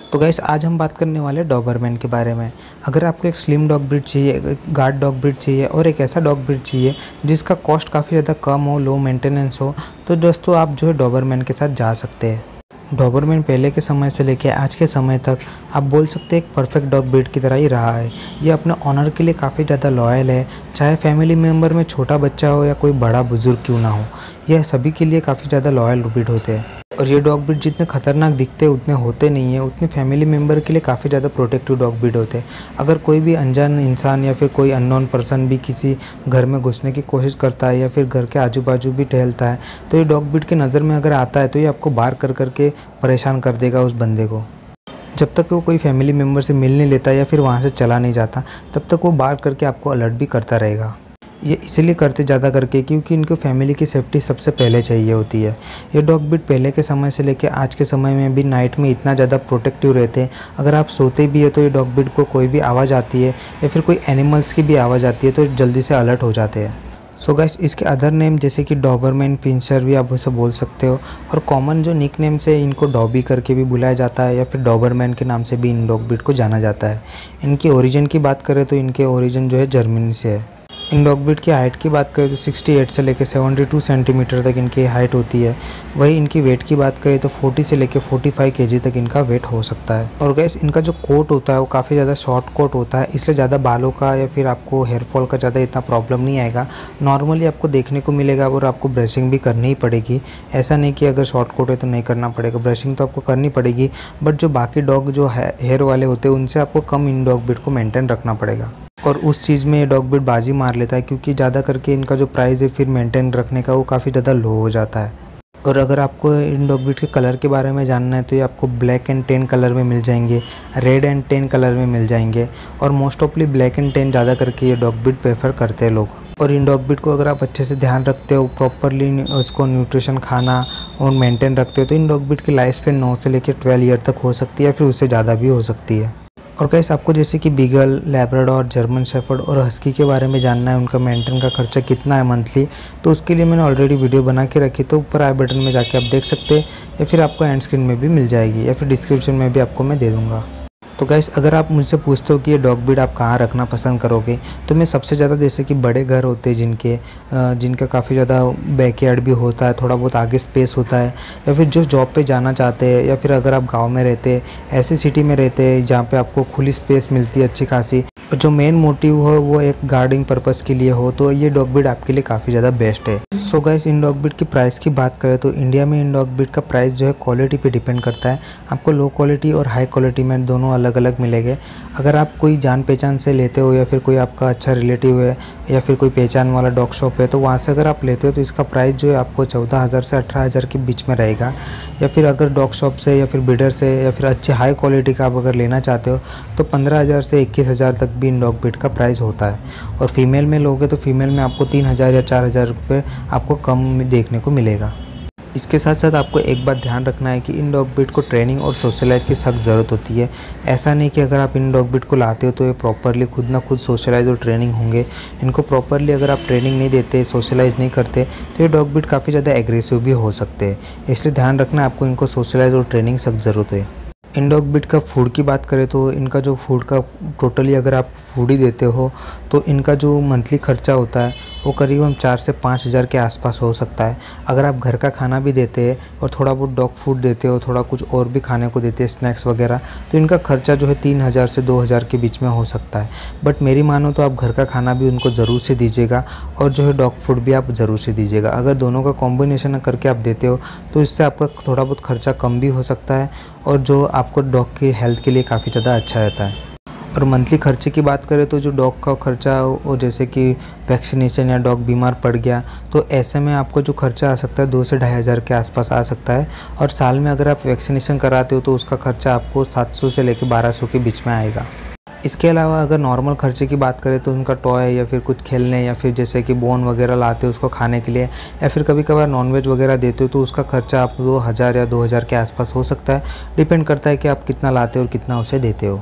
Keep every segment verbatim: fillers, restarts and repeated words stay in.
तो गाइस आज हम बात करने वाले हैं डॉबरमैन के बारे में। अगर आपको एक स्लिम डॉग ब्रीड चाहिए, गार्ड डॉग ब्रीड चाहिए और एक ऐसा डॉग ब्रीड चाहिए जिसका कॉस्ट काफ़ी ज़्यादा कम हो, लो मेंटेनेंस हो, तो दोस्तों आप जो है डॉबरमैन के साथ जा सकते हैं। डॉबरमैन पहले के समय से लेकर आज के समय तक आप बोल सकते हैं एक परफेक्ट डॉग ब्रीड की तरह ही रहा है। ये अपने ऑनर के लिए काफ़ी ज़्यादा लॉयल है, चाहे फैमिली मेम्बर में छोटा बच्चा हो या कोई बड़ा बुजुर्ग क्यों ना हो, यह सभी के लिए काफ़ी ज़्यादा लॉयल ब्रीड होते हैं। और ये डॉग ब्रीड जितने खतरनाक दिखते हैं उतने होते नहीं हैं, उतने फैमिली मेम्बर के लिए काफ़ी ज़्यादा प्रोटेक्टिव डॉग ब्रीड होते हैं। अगर कोई भी अनजान इंसान या फिर कोई अननोन पर्सन भी किसी घर में घुसने की कोशिश करता है या फिर घर के आजू बाजू भी टहलता है, तो ये डॉग ब्रीड की नज़र में अगर आता है तो ये आपको बार कर करके परेशान कर देगा उस बंदे को। जब तक वो कोई फैमिली मेम्बर से मिल नहीं लेता या फिर वहाँ से चला नहीं जाता, तब तक वो बार करके आपको अलर्ट भी करता रहेगा। ये इसलिए करते ज़्यादा करके क्योंकि इनको फैमिली की सेफ्टी सबसे पहले चाहिए होती है। ये डॉग ब्रीड पहले के समय से लेकर आज के समय में भी नाइट में इतना ज़्यादा प्रोटेक्टिव रहते हैं। अगर आप सोते भी है तो ये डॉग ब्रीड को कोई भी आवाज़ आती है या फिर कोई एनिमल्स की भी आवाज़ आती है तो जल्दी से अलर्ट हो जाते हैं। सो गाइस, इसके अदर नेम जैसे कि डॉबरमैन, पिंचर भी आप उसे बोल सकते हो, और कॉमन जो निक नेम से इनको डॉबी करके भी बुलाया जाता है या फिर डॉबरमैन के नाम से भी इन डॉग ब्रीड को जाना जाता है। इनकी ओरिजिन की बात करें तो इनके ओरिजिन जो है जर्मनी से है। इन डॉग ब्रीड की हाइट की बात करें तो अड़सठ से लेकर बहत्तर सेंटीमीटर तक इनकी हाइट होती है। वही इनकी वेट की बात करें तो चालीस से लेकर पैंतालीस केजी तक इनका वेट हो सकता है। और गैस इनका जो कोट होता है वो काफ़ी ज़्यादा शॉर्ट कोट होता है, इसलिए ज़्यादा बालों का या फिर आपको हेयर फॉल का ज़्यादा इतना प्रॉब्लम नहीं आएगा। नॉर्मली आपको देखने को मिलेगा और आपको ब्रशिंग भी करनी ही पड़ेगी। ऐसा नहीं कि अगर शॉर्ट कोट है तो नहीं करना पड़ेगा, ब्रशिंग तो आपको करनी पड़ेगी। बट जो बाकी डॉग जो हेयर वाले होते हैं उनसे आपको कम इन डॉग ब्रीड को मेंटेन रखना पड़ेगा। और उस चीज़ में ये डॉग ब्रीड बाजी मार लेता है क्योंकि ज़्यादा करके इनका जो प्राइस है फिर मेंटेन रखने का वो काफ़ी ज़्यादा लो हो जाता है। और अगर आपको इन डॉग ब्रीड के कलर के बारे में जानना है तो ये आपको ब्लैक एंड टेन कलर में मिल जाएंगे, रेड एंड टेन कलर में मिल जाएंगे, और मोस्ट ऑफली ब्लैक एंड टेन ज़्यादा करके ये डॉग ब्रीड प्रेफर करते हैं लोग। और इन डॉग ब्रीड को अगर आप अच्छे से ध्यान रखते हो, प्रॉपरली उसको न्यूट्रिशन खाना और मेंटेन रखते हो, तो इन डॉग ब्रीड की लाइफ स्पेन नौ से लेकर ट्वेल्व ईयर तक हो सकती है, फिर उससे ज़्यादा भी हो सकती है। और गाइस आपको जैसे कि बीगल, लैब्राडोर, जर्मन शेफर्ड और हस्की के बारे में जानना है, उनका मेंटेन का खर्चा कितना है मंथली, तो उसके लिए मैंने ऑलरेडी वीडियो बना के रखी, तो ऊपर आई बटन में जाके आप देख सकते हैं या फिर आपको एंड स्क्रीन में भी मिल जाएगी या फिर डिस्क्रिप्शन में भी आपको मैं दे दूँगा। तो गाइस अगर आप मुझसे पूछते हो कि ये डॉग ब्रीड आप कहाँ रखना पसंद करोगे, तो मैं सबसे ज़्यादा जैसे कि बड़े घर होते हैं जिनके जिनका काफ़ी ज़्यादा बैकयार्ड भी होता है, थोड़ा बहुत आगे स्पेस होता है, या फिर जो जॉब पे जाना चाहते हैं, या फिर अगर आप गांव में रहते हैं, ऐसी सिटी में रहते हैं जहाँ पे आपको खुली स्पेस मिलती है अच्छी खासी, और जो मेन मोटिव हो वो एक गार्डिंग पर्पज़ के लिए हो, तो ये डॉग ब्रीड आपके लिए काफ़ी ज़्यादा बेस्ट है। सो गाइस इन डॉग ब्रीड की प्राइस की बात करें तो इंडिया में इन डॉग ब्रीड का प्राइस जो है क्वालिटी पे डिपेंड करता है। आपको लो क्वालिटी और हाई क्वालिटी में दोनों अलग अलग मिलेंगे। अगर आप कोई जान पहचान से लेते हो या फिर कोई आपका अच्छा रिलेटिव है या फिर कोई पहचान वाला डॉग शॉप है, तो वहाँ से अगर आप लेते हो तो इसका प्राइस जो है आपको चौदह हज़ार से अठारह हज़ार के बीच में रहेगा। या फिर अगर डॉग शॉप से या फिर ब्रीडर से या फिर अच्छी हाई क्वालिटी का आप अगर लेना चाहते हो तो पंद्रह हज़ार से इक्कीस हज़ार तक भी इन डॉग ब्रीड का प्राइस होता है। और फीमेल में लोगे तो फीमेल में आपको तीन हज़ार या चार हज़ार रुपये आपको कम देखने को मिलेगा। इसके साथ साथ आपको एक बात ध्यान रखना है कि इन डॉग ब्रीड को ट्रेनिंग और सोशलाइज की सख्त ज़रूरत होती है। ऐसा नहीं कि अगर आप इन डॉग ब्रीड को लाते हो तो ये प्रॉपरली खुद ना खुद सोशलाइज और ट्रेनिंग होंगे। इनको प्रॉपरली अगर आप ट्रेनिंग नहीं देते, सोशलाइज नहीं करते, तो ये डॉग ब्रीड काफ़ी ज़्यादा एग्रेसिव भी हो सकते हैं। इसलिए ध्यान रखना है आपको इनको सोशलाइज और ट्रेनिंग सख्त ज़रूरत है। इन डॉग ब्रीड का फूड की बात करें तो इनका जो फूड का टोटली अगर आप फूड ही देते हो तो इनका जो मंथली खर्चा होता है वो करीबन चार से पाँच हज़ार के आसपास हो सकता है। अगर आप घर का खाना भी देते हैं और थोड़ा बहुत डॉग फूड देते हो, थोड़ा कुछ और भी खाने को देते हैं, स्नैक्स वगैरह, तो इनका खर्चा जो है तीन हज़ार से दो हज़ार के बीच में हो सकता है। बट मेरी मानो तो आप घर का खाना भी उनको ज़रूर से दीजिएगा और जो है डॉग फूड भी आप ज़रूर से दीजिएगा। अगर दोनों का कॉम्बिनेशन करके आप देते हो तो इससे आपका थोड़ा बहुत खर्चा कम भी हो सकता है और जो आपको डॉग की हेल्थ के लिए काफ़ी ज़्यादा अच्छा रहता है। और मंथली खर्चे की बात करें तो जो डॉग का खर्चा वो जैसे कि वैक्सीनेशन या डॉग बीमार पड़ गया तो ऐसे में आपको जो खर्चा आ सकता है दो से ढाई हज़ार के आसपास आ सकता है। और साल में अगर आप वैक्सीनेशन कराते हो तो उसका खर्चा आपको सात सौ से लेकर बारह सौ के बीच में आएगा। इसके अलावा अगर नॉर्मल खर्चे की बात करें तो उनका टॉय या फिर कुछ खेलने या फिर जैसे कि बोन वगैरह लाते हो उसको खाने के लिए, या फिर कभी कभार नॉनवेज वगैरह देते हो तो उसका खर्चा आप दो हज़ार या दो हज़ार के आसपास हो सकता है। डिपेंड करता है कि आप कितना लाते हो और कितना उसे देते हो।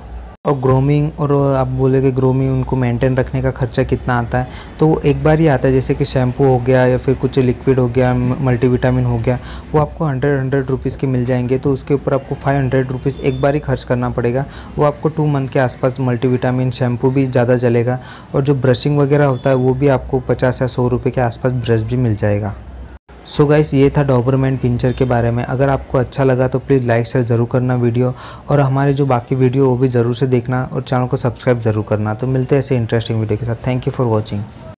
और ग्रूमिंग, और आप बोलेंगे ग्रूमिंग उनको मेंटेन रखने का खर्चा कितना आता है, तो वो एक बार ही आता है। जैसे कि शैम्पू हो गया या फिर कुछ लिक्विड हो गया, मल्टीविटामिन हो गया, वो आपको हंड्रेड हंड्रेड रुपीज़ के मिल जाएंगे। तो उसके ऊपर आपको फाइव हंड्रेड रुपीज़ एक बार ही खर्च करना पड़ेगा। वो आपको टू मंथ के आसपास मल्टीविटामिन शैम्पू भी ज़्यादा चलेगा। और जो ब्रशिंग वगैरह होता है वो भी आपको पचास या सौ रुपये के आसपास ब्रश भी मिल जाएगा। सो so गाइस, ये था डॉबरमैन पिंचर के बारे में। अगर आपको अच्छा लगा तो प्लीज़ लाइक शेयर ज़रूर करना वीडियो, और हमारे जो बाकी वीडियो वो भी ज़रूर से देखना, और चैनल को सब्सक्राइब ज़रूर करना। तो मिलते हैं ऐसे इंटरेस्टिंग वीडियो के साथ। Thank you for watching.